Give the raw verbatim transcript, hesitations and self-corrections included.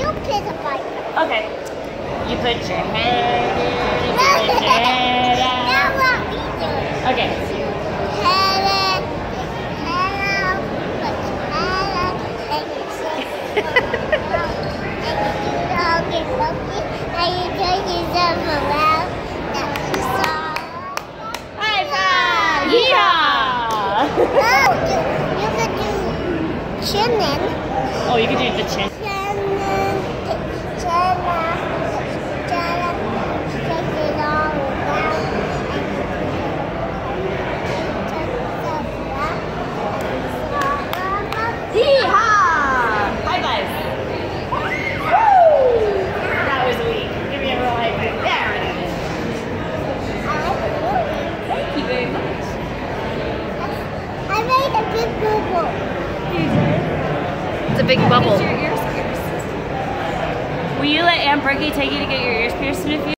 you pick a bike. Okay. You put your head in, you put your head out. Now what we do? Okay. Head in, head out, put your head out, and you sit down, and you do doggy doggy, and you turn yourself around. That's the song. High five! Yeehaw! Oh, you, you could do chinning. Oh, you can do the chin. It's a big bubble. Will you let Aunt Brookie take you to get your ears pierced in a few?